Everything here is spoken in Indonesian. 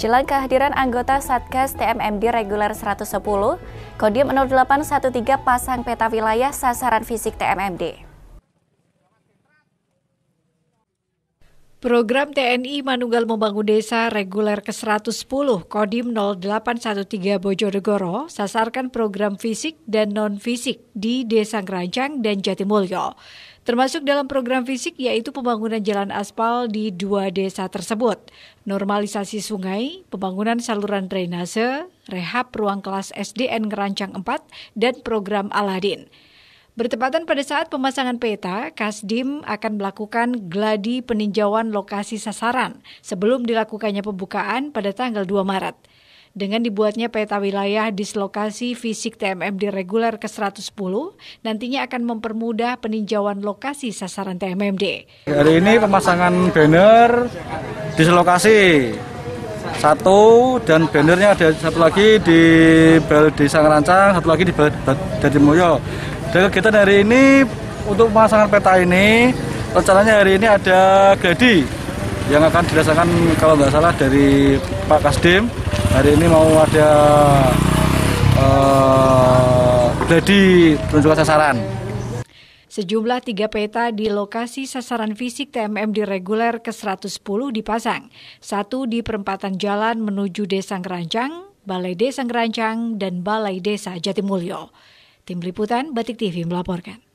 Jelang kehadiran anggota Satgas TMMD reguler 110, Kodim 0813 pasang peta wilayah sasaran fisik TMMD. Program TNI Manunggal Membangun Desa reguler ke-110 Kodim 0813 Bojonegoro sasarkan program fisik dan non-fisik di Desa Ngerancang dan Jatimulyo. Termasuk dalam program fisik yaitu pembangunan jalan aspal di 2 desa tersebut, normalisasi sungai, pembangunan saluran drainase, rehab ruang kelas SDN Ngerancang 4, dan program Aladin. Bertepatan pada saat pemasangan peta, Kasdim akan melakukan gladi peninjauan lokasi sasaran sebelum dilakukannya pembukaan pada tanggal 2 Maret. Dengan dibuatnya peta wilayah dislokasi fisik TMMD reguler ke-110, nantinya akan mempermudah peninjauan lokasi sasaran TMMD. Hari ini pemasangan banner dislokasi 1 dan bannernya ada satu lagi di Desa Ngerancang, satu lagi di Jatimulyo. Dan kegiatan hari ini untuk pemasangan peta ini, rencananya hari ini ada gladi yang akan dirasakan kalau nggak salah dari Pak Kasdim. Hari ini mau ada gladi penunjukan sasaran. Sejumlah 3 peta di lokasi sasaran fisik TMMD reguler ke-110 dipasang. 1 di perempatan jalan menuju Desa Ngerancang, Balai Desa Ngerancang, dan Balai Desa Jatimulyo. Tim Liputan Batik TV melaporkan.